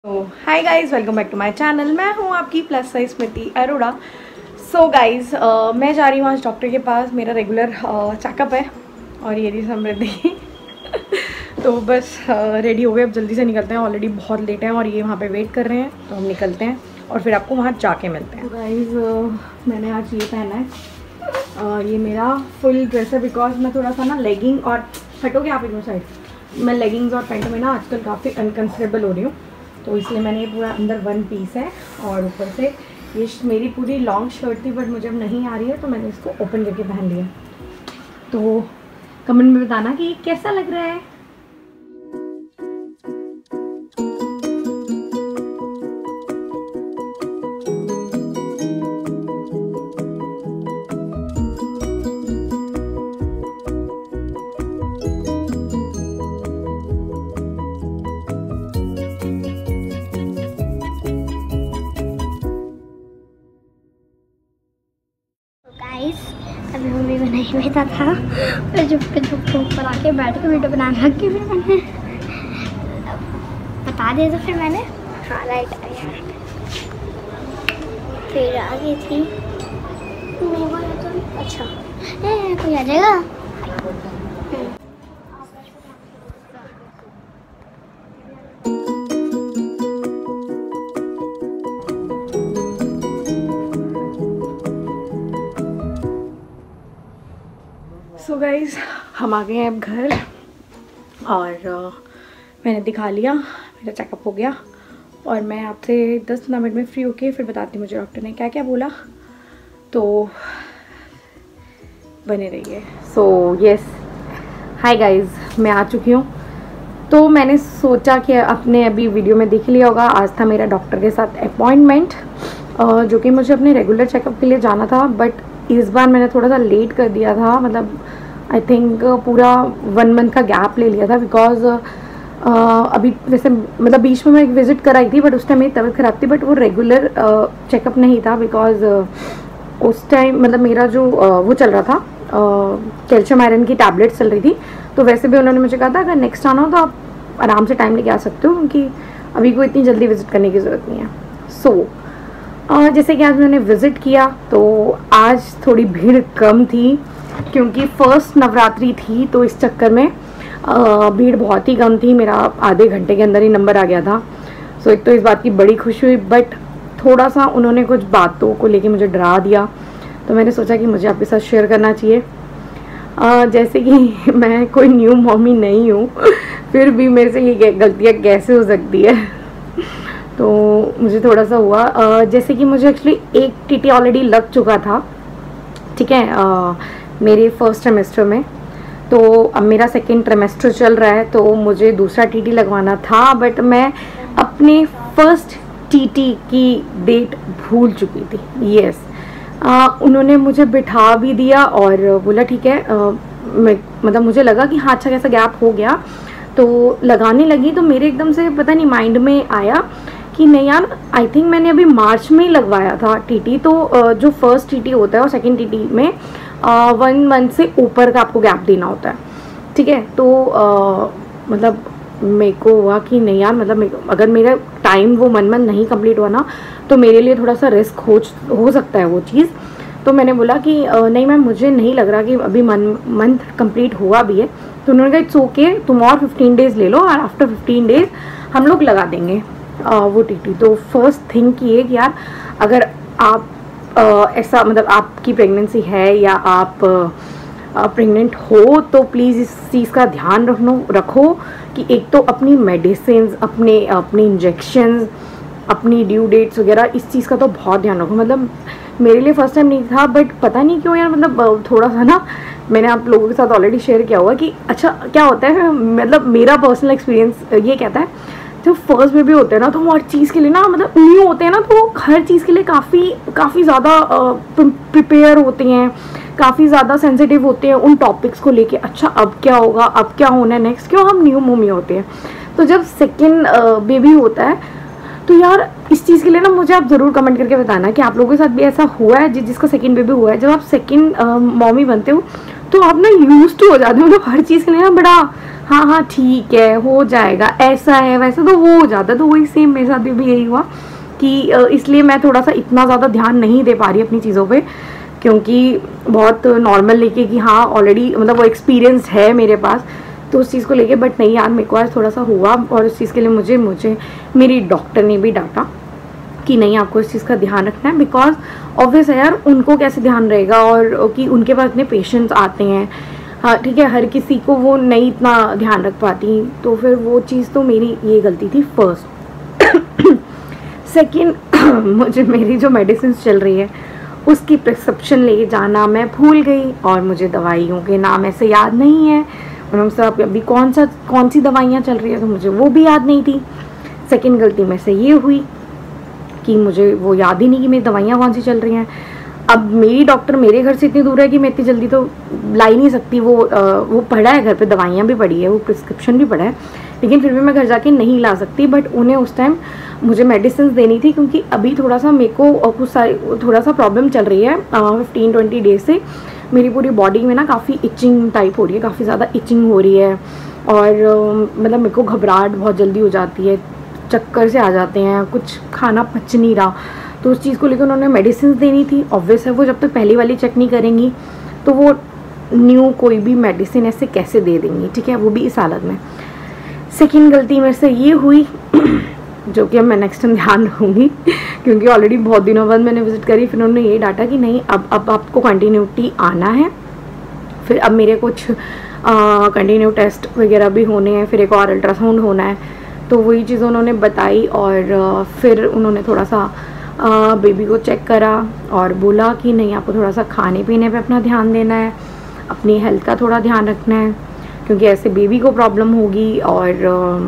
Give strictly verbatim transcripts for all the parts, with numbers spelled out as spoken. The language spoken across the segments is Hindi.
तो hi guys, welcome back to my channel. मैं हूँ आपकी plus size Smriti Arora. So guys, मैं जा रही हूँ आज डॉक्टर के पास। मेरा रेगुलर चेकअप है और ये रही समृद्धि तो बस रेडी हो गए, अब जल्दी से निकलते हैं। ऑलरेडी बहुत लेट है और ये वहाँ पे वेट कर रहे हैं, तो हम निकलते हैं और फिर आपको वहाँ जाके मिलते हैं। गाइज़, मैंने आज ये पहना है, uh, ये मेरा फुल ड्रेस है बिकॉज मैं थोड़ा सा ना लेगिंग और हटोगे आप एक साइड, मैं लेगिंग्स और पैंट में ना आजकल काफ़ी अनकम्फर्टेबल हो रही हूँ, तो इसलिए मैंने ये पूरा अंदर वन पीस है और ऊपर से ये मेरी पूरी लॉन्ग शर्ट थी बट मुझे अब नहीं आ रही है, तो मैंने इसको ओपन करके पहन लिया। तो कमेंट में बताना कि कैसा लग रहा है। अभी मम्मी बनाई बैठा था और जब फिर धूप ऊपर आके बैठ के वीडियो बनाने लग गई, फिर मैंने बता दिया, तो फिर मैंने हाँ राइट आया फिर आ गई थी। तो अच्छा ए, कोई आ जाएगा। सो गाइज़, हम आ गए हैं अब घर और uh, मैंने दिखा लिया, मेरा चेकअप हो गया और मैं आपसे दस पंद्रह मिनट में फ्री होके फिर बताती हूँ मुझे डॉक्टर ने क्या क्या बोला, तो बने रहिए। सो यस, हाय गाइज़, मैं आ चुकी हूँ। तो मैंने सोचा कि अपने अभी वीडियो में देख लिया होगा, आज था मेरा डॉक्टर के साथ अपॉइंटमेंट, uh, जो कि मुझे अपने रेगुलर चेकअप के लिए जाना था, बट इस बार मैंने थोड़ा सा लेट कर दिया था। मतलब आई थिंक पूरा वन मंथ का गैप ले लिया था बिकॉज uh, अभी वैसे मतलब बीच में मैं एक विज़िट कराई थी बट उस टाइम मेरी तबीयत ख़राब थी, बट वो रेगुलर चेकअप uh, नहीं था बिकॉज uh, उस टाइम मतलब मेरा जो uh, वो चल रहा था, कैल्शियम आयरन की टैबलेट्स चल रही थी। तो वैसे भी उन्होंने मुझे कहा था अगर नेक्स्ट आना हो तो आप आराम से टाइम लेके आ सकते हो, क्योंकि अभी कोई इतनी जल्दी विज़िट करने की ज़रूरत नहीं है। सो so, Uh, जैसे कि आज मैंने विज़िट किया तो आज थोड़ी भीड़ कम थी क्योंकि फर्स्ट नवरात्रि थी, तो इस चक्कर में uh, भीड़ बहुत ही कम थी। मेरा आधे घंटे के अंदर ही नंबर आ गया था। सो so, एक तो इस बात की बड़ी खुशी हुई, बट थोड़ा सा उन्होंने कुछ बातों को लेके मुझे डरा दिया, तो मैंने सोचा कि मुझे आपके साथ शेयर करना चाहिए। uh, जैसे कि मैं कोई न्यू मॉमी नहीं हूँ फिर भी मेरे से ये गलतियाँ कैसे हो सकती है तो मुझे थोड़ा सा हुआ। uh, जैसे कि मुझे एक्चुअली एक टीटी ऑलरेडी लग चुका था, ठीक है, uh, मेरे फर्स्ट ट्रिमेस्टर में। तो अब मेरा सेकेंड ट्रिमेस्टर चल रहा है, तो मुझे दूसरा टीटी लगवाना था, बट मैं अपने फर्स्ट टीटी की डेट भूल चुकी थी। यस, uh, उन्होंने मुझे बिठा भी दिया और बोला ठीक है, uh, मैं मतलब मुझे लगा कि हाँ अच्छा कैसा गैप हो गया, तो लगाने लगी। तो मेरे एकदम से पता नहीं माइंड में आया कि नहीं यार, आई थिंक मैंने अभी मार्च में ही लगवाया था टीटी, तो जो फर्स्ट टीटी होता है और सेकंड टीटी में वन मंथ से ऊपर का आपको गैप देना होता है, ठीक है। तो आ, मतलब मेरे को हुआ कि नहीं यार, मतलब अगर मेरा टाइम वो वन मंथ नहीं कंप्लीट हुआ ना तो मेरे लिए थोड़ा सा रिस्क हो हो सकता है वो चीज़। तो मैंने बोला कि आ, नहीं मैम, मुझे नहीं लग रहा कि अभी वन मंथ कंप्लीट हुआ भी है। तो उन्होंने कहा इट्स ओके, तुम और फिफ्टीन डेज़ ले लो और आफ्टर फिफ्टीन डेज़ हम लोग लगा देंगे आ, वो टीटी। तो फर्स्ट थिंग की है कि यार अगर आप आ, ऐसा मतलब आपकी प्रेगनेंसी है या आप प्रेग्नेंट हो तो प्लीज़ इस चीज़ का ध्यान रखनो रखो कि एक तो अपनी मेडिसिन, अपने अपने इंजेक्शंस, अपनी ड्यू डेट्स वगैरह, इस चीज़ का तो बहुत ध्यान रखो। मतलब मेरे लिए फ़र्स्ट टाइम नहीं था, बट पता नहीं क्यों यार, मतलब थोड़ा सा ना, मैंने आप लोगों के साथ ऑलरेडी शेयर किया हुआ कि अच्छा क्या होता है, मतलब मेरा पर्सनल एक्सपीरियंस ये कहता है जब फर्स्ट बेबी होते हैं ना तो वो हर चीज़ के लिए ना, मतलब न्यू होते हैं ना, तो हर चीज़ के लिए काफ़ी काफ़ी ज़्यादा प्रिपेयर होते हैं, काफ़ी ज़्यादा सेंसिटिव होते हैं उन टॉपिक्स को लेके। अच्छा अब क्या होगा, अब क्या होना है नेक्स्ट, क्यों हम न्यू मम्मी होते हैं। तो जब सेकेंड बेबी होता है तो यार इस इस चीज़ के लिए ना मुझे आप ज़रूर कमेंट करके बताना कि आप लोगों के साथ भी ऐसा हुआ है जि, जिसका सेकंड बेबी हुआ है। जब आप सेकंड मॉमी बनते हो तो आप ना यूज टू हो जाते हो, मतलब हर चीज़ के लिए ना बड़ा हाँ हाँ ठीक है हो जाएगा, ऐसा है वैसा, तो वो हो जाता है। तो वही सेम मेरे साथ भी यही हुआ कि इसलिए मैं थोड़ा सा इतना ज़्यादा ध्यान नहीं दे पा रही अपनी चीज़ों पे, क्योंकि बहुत नॉर्मल लेके कि हाँ ऑलरेडी मतलब वो एक्सपीरियंस है मेरे पास, तो उस चीज़ को लेके। बट नहीं यार, मेरे को आज थोड़ा सा हुआ और उस चीज़ के लिए मुझे मुझे मेरी डॉक्टर ने भी डांटा कि नहीं आपको इस चीज़ का ध्यान रखना है, बिकॉज ऑब्वियस है यार, उनको कैसे ध्यान रहेगा और कि उनके पास इतने पेशेंट्स आते हैं। हाँ ठीक है, हर किसी को वो नहीं इतना ध्यान रख पाती, तो फिर वो चीज़ तो मेरी ये गलती थी फर्स्ट। सेकेंड, मुझे मेरी जो मेडिसिन चल रही है उसकी प्रिस्क्रिप्शन ले जाना मैं भूल गई और मुझे दवाइयों के नाम ऐसे याद नहीं है, और हम सब अभी कौन सा कौन सी दवाइयाँ चल रही है तो मुझे वो भी याद नहीं थी। सेकेंड गलती में से ये हुई कि मुझे वो याद ही नहीं कि मेरी दवाइयाँ कौन सी चल रही हैं। अब मेरी डॉक्टर मेरे घर से इतनी दूर है कि मैं इतनी जल्दी तो ला ही नहीं सकती। वो आ, वो पड़ा है घर पे, दवाइयाँ भी पड़ी है, वो प्रिस्क्रिप्शन भी पड़ा है, लेकिन फिर भी मैं घर जाके नहीं ला सकती। बट उन्हें उस टाइम मुझे मेडिसिन देनी थी, क्योंकि अभी थोड़ा सा मेरे को कुछ सारी थोड़ा सा प्रॉब्लम चल रही है फिफ्टीन ट्वेंटी डेज से। मेरी पूरी बॉडी में ना काफ़ी इचिंग टाइप हो रही है, काफ़ी ज़्यादा इचिंग हो रही है, और आ, मतलब मेरे को घबराहट बहुत जल्दी हो जाती है, चक्कर से आ जाते हैं, कुछ खाना पच नहीं रहा। तो उस चीज़ को लेकर उन्होंने मेडिसिन देनी थी। ऑब्वियस है वो जब तक पहली वाली चेक नहीं करेंगी तो वो न्यू कोई भी मेडिसिन ऐसे कैसे दे देंगी, ठीक है, वो भी इस हालत में। सेकेंड गलती मेरे से ये हुई जो कि अब मैं नेक्स्ट टाइम ध्यान रखूँगी, क्योंकि ऑलरेडी बहुत दिनों बाद मैंने विजिट करी। फिर उन्होंने ये डाटा कि नहीं अब अब आपको कंटिन्यूटी आना है। फिर अब मेरे कुछ कंटिन्यू टेस्ट वगैरह भी होने हैं, फिर एक और अल्ट्रासाउंड होना है, तो वही चीज़ उन्होंने बताई। और आ, फिर उन्होंने थोड़ा सा आ, बेबी को चेक करा और बोला कि नहीं आपको थोड़ा सा खाने पीने पे अपना ध्यान देना है, अपनी हेल्थ का थोड़ा ध्यान रखना है, क्योंकि ऐसे बेबी को प्रॉब्लम होगी। और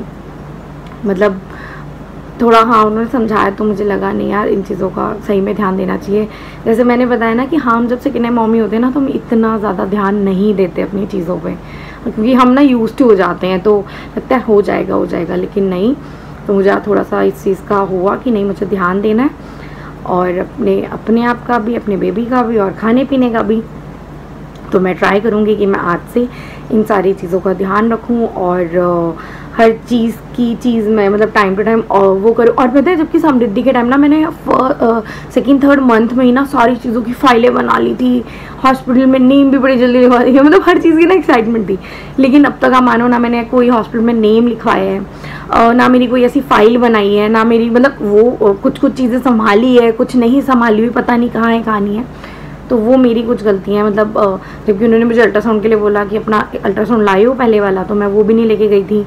आ, मतलब थोड़ा हाँ उन्होंने समझाया, तो मुझे लगा नहीं यार इन चीज़ों का सही में ध्यान देना चाहिए। जैसे मैंने बताया ना कि हम जब सेकेंड टाइम मम्मी होते हैं ना तो हम इतना ज़्यादा ध्यान नहीं देते अपनी चीज़ों पे, क्योंकि हम ना यूज्ड टू हो जाते हैं, तो लगता है हो जाएगा हो जाएगा, लेकिन नहीं। तो मुझे थोड़ा सा इस चीज़ का हुआ कि नहीं मुझे ध्यान देना है, और अपने अपने आप का भी, अपने बेबी का भी, और खाने पीने का भी। तो मैं ट्राई करूँगी कि मैं आज से इन सारी चीज़ों का ध्यान रखूँ, और हर चीज़ की चीज़ में मतलब टाइम टू टाइम वो करूँ। और पता है जबकि समृद्धि के टाइम ना मैंने सेकेंड थर्ड मंथ में ही ना सारी चीज़ों की फाइलें बना ली थी, हॉस्पिटल में नेम भी बड़ी जल्दी लिखवा दी, मतलब हर चीज़ की ना एक्साइटमेंट थी। लेकिन अब तक आप मानो ना मैंने कोई हॉस्पिटल में नेम लिखवाया है, ना मेरी कोई ऐसी फाइल बनाई है, ना मेरी मतलब वो कुछ कुछ चीज़ें संभाली है, कुछ नहीं संभाली हुई, पता नहीं कहाँ है कहाँ नहीं है। तो वो मेरी कुछ गलतियाँ, मतलब जबकि उन्होंने मुझे अल्ट्रासाउंड के लिए बोला कि अपना अल्ट्रासाउंड लाई हो पहले वाला, तो मैं वो भी नहीं लेके गई थी।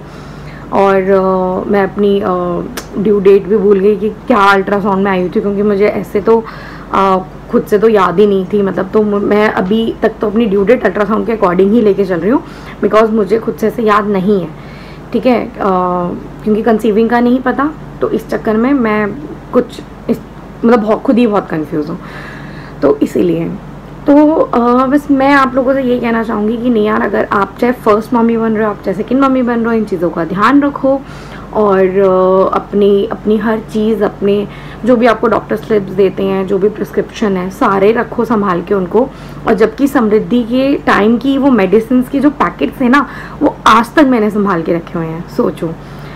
और uh, मैं अपनी ड्यू डेट भी भूल गई कि क्या अल्ट्रासाउंड में आई हुई थी, क्योंकि मुझे ऐसे तो uh, खुद से तो याद ही नहीं थी। मतलब तो मैं अभी तक तो अपनी ड्यू डेट अल्ट्रासाउंड के अकॉर्डिंग ही लेके चल रही हूँ, बिकॉज मुझे खुद से ऐसे याद नहीं है, ठीक है, uh, क्योंकि कंसीविंग का नहीं पता। तो इस चक्कर में मैं कुछ इस मतलब बहुत खुद ही बहुत कंफ्यूज हूँ, तो इसीलिए तो आ, बस मैं आप लोगों से ये कहना चाहूँगी कि नहीं यार, अगर आप चाहे फर्स्ट मम्मी बन रहे हो, आप चाहे सेकंड मम्मी बन रहे हो, इन चीज़ों का ध्यान रखो। और आ, अपनी अपनी हर चीज़, अपने जो भी आपको डॉक्टर स्लिप्स देते हैं, जो भी प्रिस्क्रिप्शन है, सारे रखो संभाल के उनको। और जबकि समृद्धि के टाइम की वो मेडिसिन के जो पैकेट्स हैं ना, वो आज तक मैंने संभाल के रखे हुए हैं, सोचो।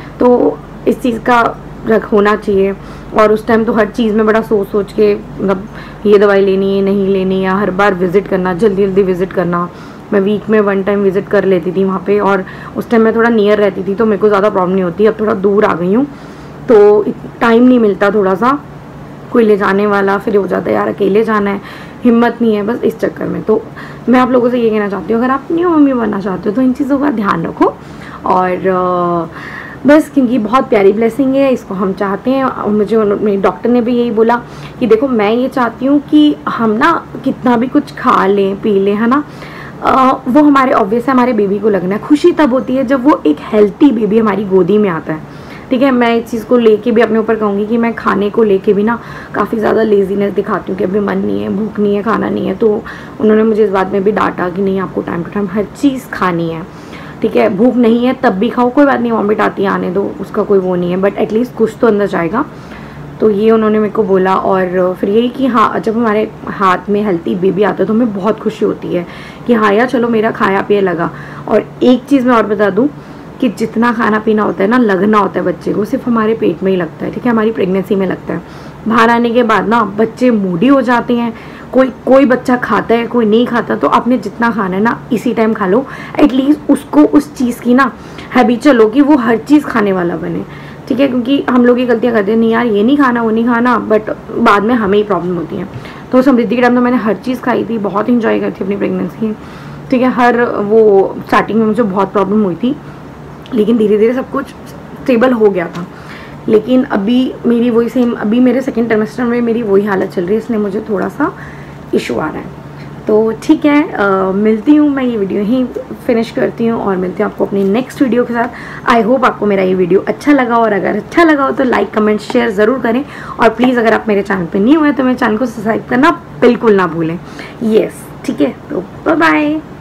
तो इस चीज़ का रख होना चाहिए। और उस टाइम तो हर चीज़ में बड़ा सोच सोच के, मतलब ये दवाई लेनी है नहीं लेनी है, हर बार विज़िट करना, जल्दी जल्दी विज़िट करना। मैं वीक में वन टाइम विज़िट कर लेती थी वहाँ पे, और उस टाइम मैं थोड़ा नियर रहती थी तो मेरे को ज़्यादा प्रॉब्लम नहीं होती। अब थोड़ा दूर आ गई हूँ तो टाइम नहीं मिलता, थोड़ा सा कोई ले जाने वाला, फिर हो जाता है यार अकेले जाना है, हिम्मत नहीं है, बस इस चक्कर में। तो मैं आप लोगों से ये कहना चाहती हूँ, अगर आप न्यू मम्मी बनना चाहते हो तो इन चीज़ों का ध्यान रखो। और बस क्योंकि बहुत प्यारी ब्लेसिंग है, इसको हम चाहते हैं। और मुझे मेरे डॉक्टर ने भी यही बोला कि देखो मैं ये चाहती हूँ कि हम ना कितना भी कुछ खा लें पी लें, है ना, आ, वो हमारे ऑब्वियस है हमारे बेबी को लगना है। खुशी तब होती है जब वो एक हेल्थी बेबी हमारी गोदी में आता है, ठीक है। मैं इस चीज़ को लेके भी अपने ऊपर कहूँगी कि मैं खाने को लेके भी ना काफ़ी ज़्यादा लेजीनेस दिखाती हूँ कि अभी मन नहीं है, भूख नहीं है, खाना नहीं है। तो उन्होंने मुझे इस बात में भी डांटा कि नहीं आपको टाइम टू टाइम हर चीज़ खानी है, ठीक है। भूख नहीं है तब भी खाओ, कोई बात नहीं, वॉमिट आती है आने दो, उसका कोई वो नहीं है, बट एटलीस्ट कुछ तो अंदर जाएगा। तो ये उन्होंने मेरे को बोला। और फिर यही कि हाँ, जब हमारे हाथ में हेल्थी बेबी आता है तो हमें बहुत खुशी होती है कि हाँ यार चलो मेरा खाया पिया लगा। और एक चीज़ मैं और बता दूँ कि जितना खाना पीना होता है ना, लगना होता है बच्चे को, सिर्फ हमारे पेट में ही लगता है, ठीक है, हमारी प्रेगनेंसी में लगता है। बाहर आने के बाद ना बच्चे मूडी हो जाते हैं, कोई कोई बच्चा खाता है कोई नहीं खाता। तो आपने जितना खाना है ना इसी टाइम खा लो, एटलीस्ट उसको उस चीज़ की ना हैबिचुअल हो कि वो हर चीज़ खाने वाला बने, ठीक है। क्योंकि हम लोग ये गलतियाँ करते हैं, नहीं यार ये नहीं खाना वो नहीं खाना, बट बाद में हमें ही प्रॉब्लम होती है। तो समृद्धि के टाइम तो मैंने हर चीज़ खाई थी, बहुत इंजॉय करी थी अपनी प्रेगनेंसी, ठीक है। हर वो स्टार्टिंग में मुझे बहुत प्रॉब्लम हुई थी, लेकिन धीरे धीरे सब कुछ स्टेबल हो गया था। लेकिन अभी मेरी वही सेम, अभी मेरे सेकेंड ट्राइमेस्टर में मेरी वही हालत चल रही है, इसलिए मुझे थोड़ा सा इशू आ रहा है। तो ठीक है, आ, मिलती हूँ, मैं ये वीडियो ही फिनिश करती हूँ और मिलती हूँ आपको अपनी नेक्स्ट वीडियो के साथ। आई होप आपको मेरा ये वीडियो अच्छा लगा, और अगर अच्छा लगा हो तो लाइक कमेंट शेयर ज़रूर करें। और प्लीज़ अगर आप मेरे चैनल पे नहीं हुए तो मेरे चैनल को सब्सक्राइब करना बिल्कुल ना भूलें। येस, ठीक है, तो बाय बाय।